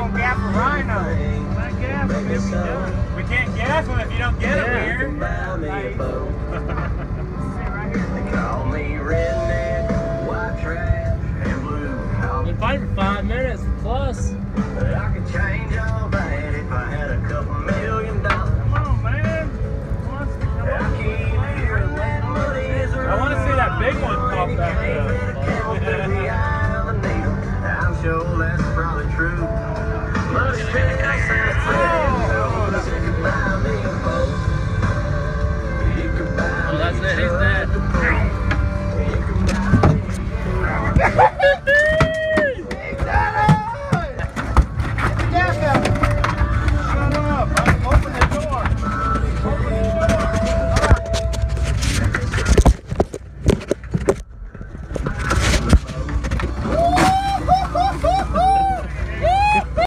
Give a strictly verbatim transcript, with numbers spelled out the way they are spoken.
gonna gaff a rhino. Why gaff him if he does? We can't gaff him if you don't get Yeah. him here. Nice. They call me redneck, white trash, and blue. Been fighting for five minutes plus. I could change all that if I had a couple million dollars. Come on, man. Come on, come I on. keep hearing that money is I want to see that big one pop I'm back sure that's probably true. But it's been